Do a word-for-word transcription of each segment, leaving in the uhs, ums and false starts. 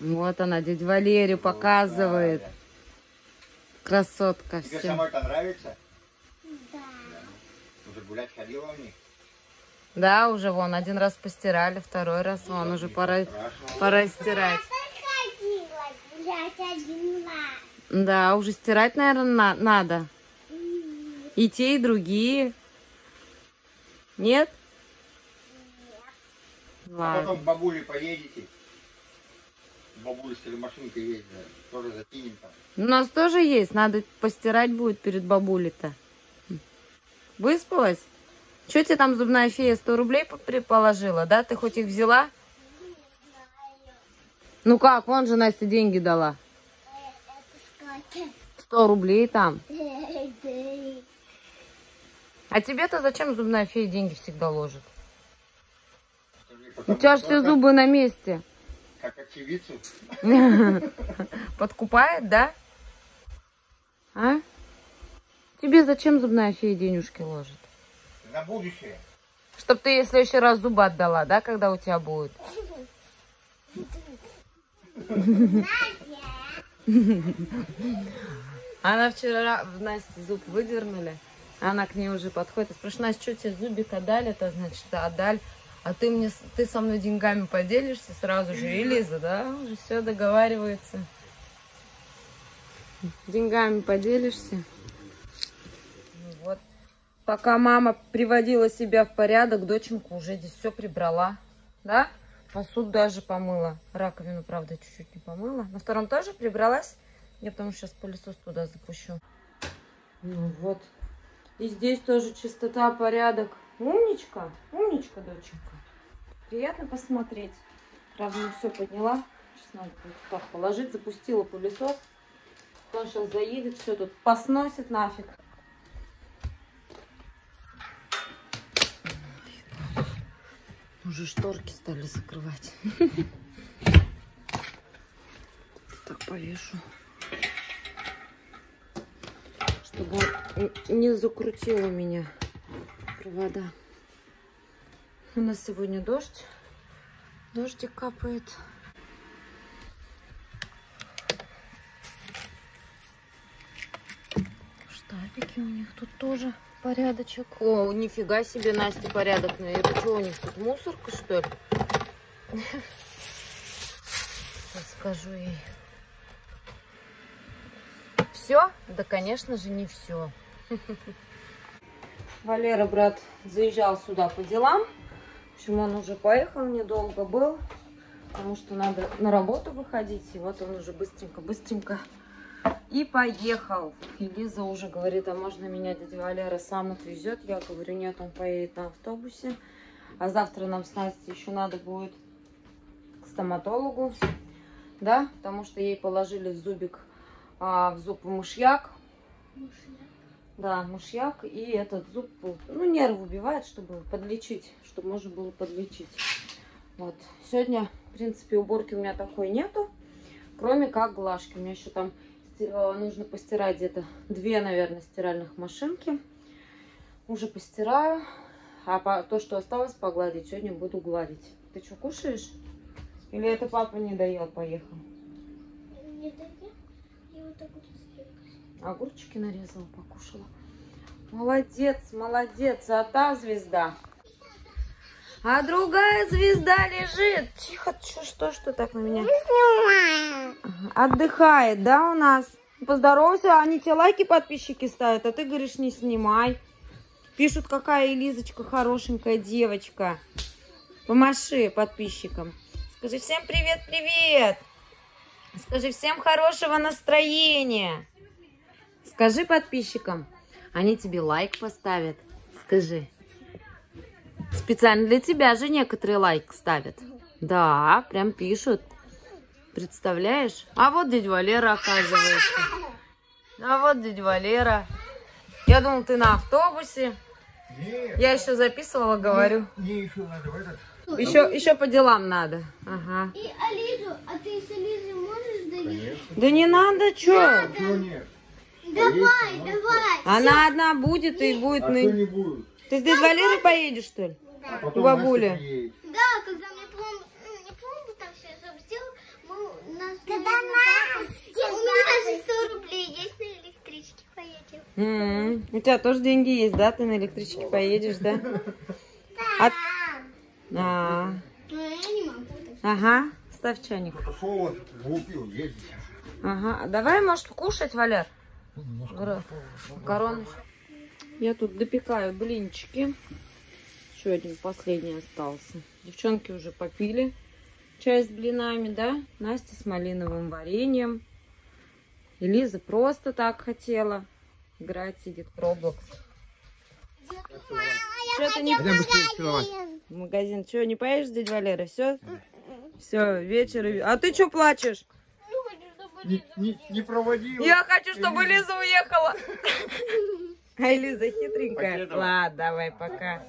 Вот она, дядя Валерию показывает. Да, да. Красотка. Тебе все. самой-то нравится? Да. Да. Уже гулять ходила в них? Да, уже вон, один раз постирали, второй раз вон, уже пора, пора стирать. Я ходила гулять один раз. Да, уже стирать, наверное, на надо. И те, и другие. Нет? Нет. А потом к бабуле поедете. Бабуля с машинкой ездит, тоже закинем там. У нас тоже есть, надо постирать будет перед бабулей-то. Выспалась? Что тебе там зубная фея сто рублей положила, да? Ты хоть их взяла? Не знаю. Ну как, вон же Настя деньги дала. Это сколько? сто рублей там. А тебе-то зачем зубная фея деньги всегда ложит? У тебя же все зубы на месте. Как очевидцу. Подкупает, да? А? Тебе зачем зубная фея денежки ложит? На будущее. Чтоб ты ей в следующий раз зубы отдала, да, когда у тебя будет? Она вчера в Насте зуб выдернули. Она к ней уже подходит и спрашивает: Настя, что тебе зубик отдали? Это значит, отдали. А ты мне, ты со мной деньгами поделишься сразу же? И Лиза, да, уже все договаривается. Деньгами поделишься. Вот. Пока мама приводила себя в порядок, доченька уже здесь все прибрала. Да? Посуду даже помыла. Раковину, правда, чуть-чуть не помыла. На втором тоже прибралась. Я потому что сейчас пылесос туда запущу. Ну вот. И здесь тоже чистота, порядок. Умничка, умничка, доченька. Приятно посмотреть. Правда, не все подняла. Сейчас надо будет так положить. Запустила пылесос. Он сейчас заедет, все тут посносит нафиг. Уже шторки стали закрывать. Так повешу. Чтобы он не закрутил у меня провода. У нас сегодня дождь. Дождик капает. Штапики у них тут тоже порядочек. О, нифига себе, Настя, порядок. Это что у них тут, мусорка, что ли? Сейчас скажу ей. Все? Да, конечно же, не все. Валера, брат, заезжал сюда по делам. В общем, он уже поехал, недолго был, потому что надо на работу выходить. И вот он уже быстренько-быстренько и поехал. И Лиза уже говорит: а можно меня дядя Валера сам отвезет? Я говорю: нет, он поедет на автобусе. А завтра нам с Настей еще надо будет к стоматологу, да, потому что ей положили в зубик, а, в зуб мышьяк. Мышьяк? Да, мышьяк, и этот зуб, ну, нерв убивает, чтобы подлечить, чтобы можно было подлечить. Вот. Сегодня, в принципе, уборки у меня такой нету, кроме как глажки. У меня еще там нужно постирать где-то две, наверное, стиральных машинки. Уже постираю, а по, то, что осталось погладить, сегодня буду гладить. Ты что, кушаешь? Или это папа не доел, поехал? Не доел, я вот так вот съела. Огурчики нарезала, покушала. Молодец, молодец, а та звезда. А другая звезда лежит. Тихо, что, что, что так на меня? Отдыхает, да, у нас? Поздоровайся, они тебе лайки подписчики ставят, а ты говоришь: не снимай. Пишут: какая Элизочка хорошенькая девочка. Помаши подписчикам. Скажи всем привет-привет. Скажи всем хорошего настроения. Скажи подписчикам, они тебе лайк поставят. Скажи. Специально для тебя же некоторые лайк ставят. Да, прям пишут. Представляешь? А вот дядя Валера, оказывается. А вот дядя Валера. Я думал, ты на автобусе. Нет. Я еще записывала, говорю. Мне еще надо в этот... Еще, еще по делам надо. Ага. И Ализу, а ты с Ализой можешь доехать? Да не надо, что? Чего нет? Давай, давай. Она одна будет и будет. А на... что не будет? Ты с дядей Валерой поедешь, что ли? А У потом бабули. Настя приедет. Да, когда мне пломбу, ну, не пломбу там все сделал, мы М-м, у тебя тоже деньги есть, да? Ты на электричке поедешь, да? От- А, Ну, я не могу. так. Ага, ставь чайник. Пошел вот, глупил, ездить. Ага, давай, может, кушать, Валер? Гра- Макароны. Я тут допекаю блинчики. Еще один последний остался. Девчонки уже попили чай с блинами, да? Настя с малиновым вареньем. И Лиза просто так хотела играть, сидит в Roblox. Что ты не Пойдем быстрее целовать. в магазин? Что, не поедешь с дядей Валерой? Все? Все, вечер. и- А ты что плачешь? Не, не, не проводил. Я хочу, чтобы Лиза уехала. Ай, Лиза хитренькая. Покедова. Ладно, давай, пока.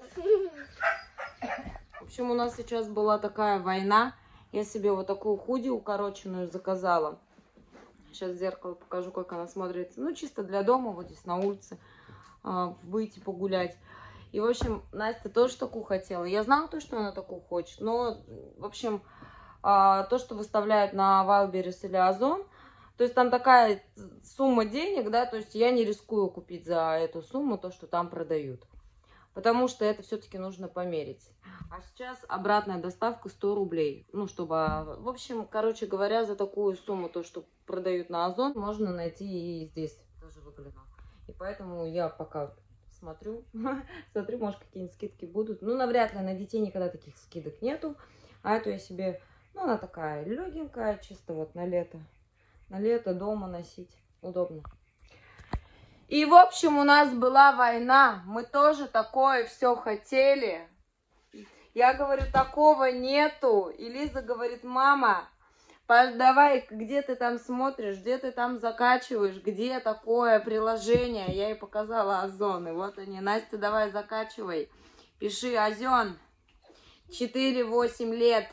В общем, у нас сейчас была такая война. Я себе вот такую худи укороченную заказала. Сейчас в зеркало покажу, как она смотрится. Ну, чисто для дома, вот здесь на улице. а, Выйти погулять. И, в общем, Настя тоже такую хотела. Я знала то, что она такую хочет. Но, в общем, а, то, что выставляют на Wildberries или Озон, то есть там такая сумма денег, да, то есть я не рискую купить за эту сумму то, что там продают. Потому что это все-таки нужно померить. А сейчас обратная доставка сто рублей. Ну, чтобы... В общем, короче говоря, за такую сумму, то, что продают на Озон, можно найти и здесь. Даже выглянула. И поэтому я пока смотрю. Смотрю, может, какие-нибудь скидки будут. Ну, навряд ли, на детей никогда таких скидок нету. А эту я себе... Ну, она такая легенькая, чисто вот на лето. На лето дома носить. Удобно. И, в общем, у нас была война. Мы тоже такое все хотели. Я говорю, такого нету. И Лиза говорит, мама, Паш, давай, где ты там смотришь, где ты там закачиваешь, где такое приложение? Я ей показала Озон. И вот они. Настя, давай закачивай. Пиши Озон. четыре-восемь лет.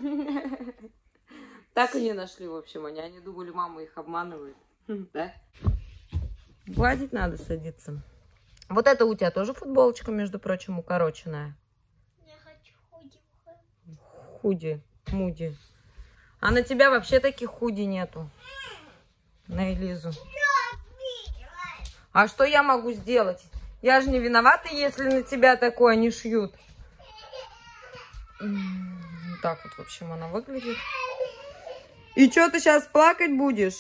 Так и не нашли, в общем, они. Они думали, мама их обманывает. Да? Гладить надо садиться. Вот это у тебя тоже футболочка, между прочим, укороченная. Я хочу худи. Худи, муди. А на тебя вообще таких худи нету. На Элизу. А что я могу сделать? Я же не виновата, если на тебя такое не шьют. Так вот, в общем, она выглядит. И что, ты сейчас плакать будешь?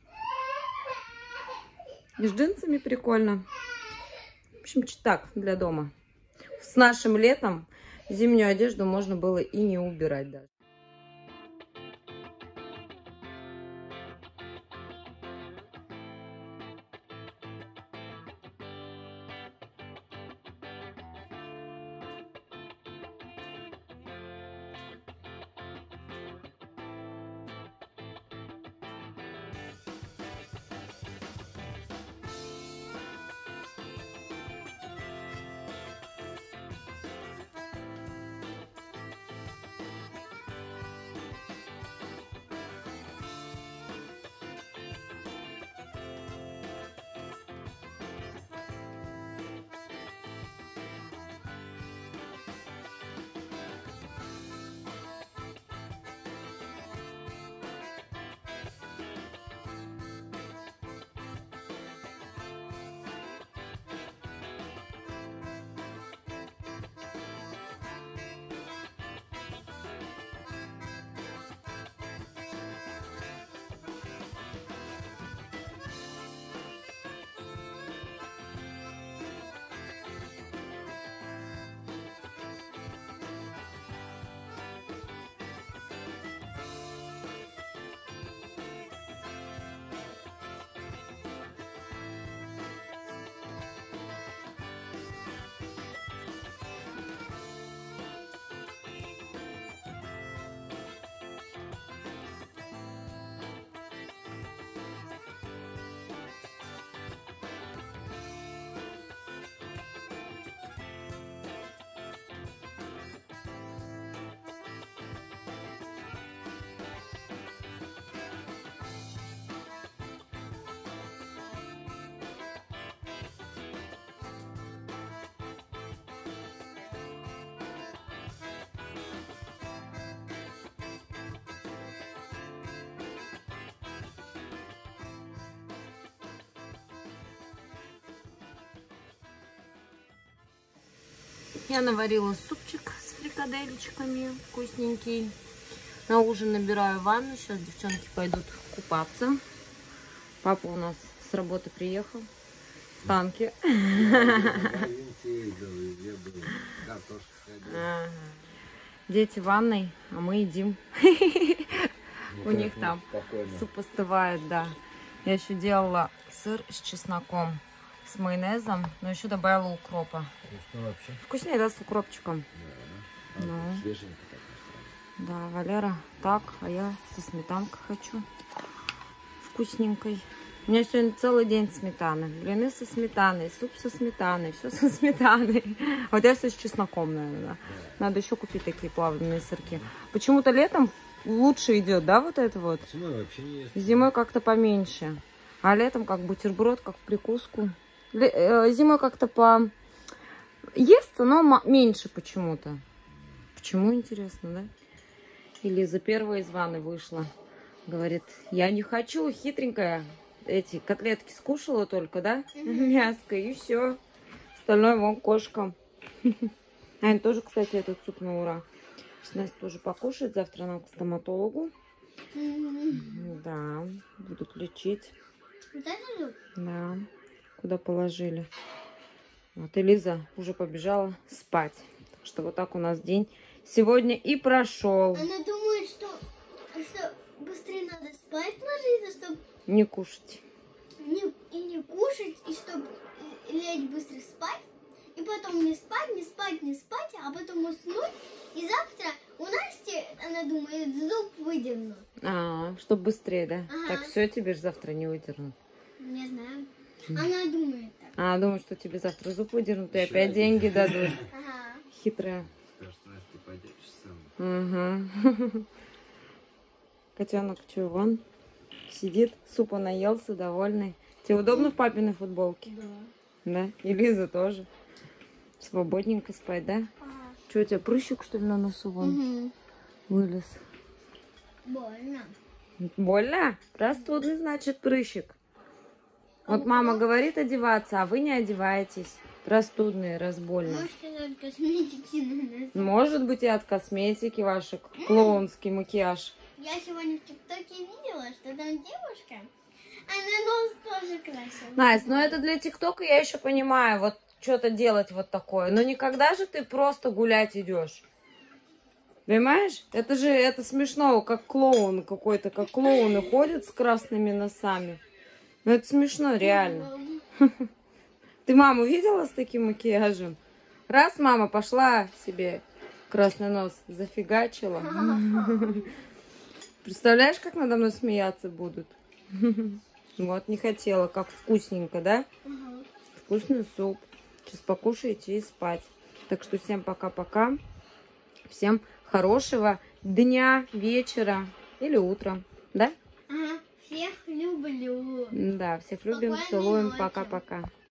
И с джинсами прикольно. В общем, так, для дома. С нашим летом зимнюю одежду можно было и не убирать даже. Я наварила супчик с фрикаделечками, вкусненький. На ужин набираю ванну. Сейчас девчонки пойдут купаться. Папа у нас с работы приехал в танке. Ага. Дети в ванной, а мы едим. У них там суп остывает, да. Я еще делала сыр с чесноком, с майонезом, но еще добавила укропа. Вкусно вообще. Вкуснее, да, с укропчиком? Да, да. Ну. Свеженько так. Да, Валера так, а я со сметанкой хочу. Вкусненькой. У меня сегодня целый день сметаны. Блины со сметаной, суп со сметаной, все со сметаной. А вот я все с чесноком, наверное. Да. Надо еще купить такие плавленые сырки. Почему-то летом лучше идет, да, вот это вот? Зимой вообще не ест. Зимой как-то поменьше. А летом как бутерброд, как прикуску. Зимой как-то по... Естся, но меньше почему-то. Почему, интересно, да? И Лиза первая из ванны вышла. Говорит, я не хочу, хитренькая. Эти котлетки скушала только, да? Мяско, и все. Остальное вон кошкам. Ань тоже, кстати, этот суп на ура. Настя тоже покушает. Завтра нам к стоматологу. Да, будут лечить. Да. Куда положили. Вот и Лиза уже побежала спать. Так что вот так у нас день сегодня и прошел. Она думает, что, что быстрее надо спать ложиться, чтобы не кушать. Не, и не кушать, и чтобы лечь быстро спать. И потом не спать, не спать, не спать, а потом уснуть. И завтра у Насти, она думает, зуб выдернут. А, чтобы быстрее, да? Ага. Так, все, тебе же завтра не выдернут. Не знаю. Она думает так. А, думаю, что тебе завтра зуб выдернут и опять деньги дадут. Ага. Хитрая. Скажешь, Настя, ты пойдешь сам. Угу. Котенок что, вон сидит, супа наелся, довольный. Тебе удобно в папиной футболке? Да. Да? И Лиза тоже. Свободненько спать, да? Ага. Что, у тебя прыщик, что ли, на носу вон Угу. вылез? Больно. Больно? Простудный, значит, прыщик. Вот мама говорит одеваться, а вы не одеваетесь. Простудные, разбольно. Может, это от косметики на нас. Может быть, и от косметики ваших. Клоунский макияж. Я сегодня в ТикТоке видела, что там девушка, она нос тоже красила. Настя, ну это для ТикТока я еще понимаю, вот что-то делать вот такое. Но никогда же ты просто гулять идешь. Понимаешь? Это же это смешно, как клоун какой-то, как клоуны ходят с красными носами. Ну это смешно, реально. Ты маму видела с таким макияжем? Раз мама пошла себе красный нос зафигачила. Представляешь, как надо мной смеяться будут? Вот, не хотела, как вкусненько, да? Ага. Вкусный суп. Сейчас покушаете и спать. Так что всем пока-пока. Всем хорошего дня, вечера или утра. Да? Ага. Всех люблю. Да, всех любим, Спокойной целуем. ночи. Пока-пока.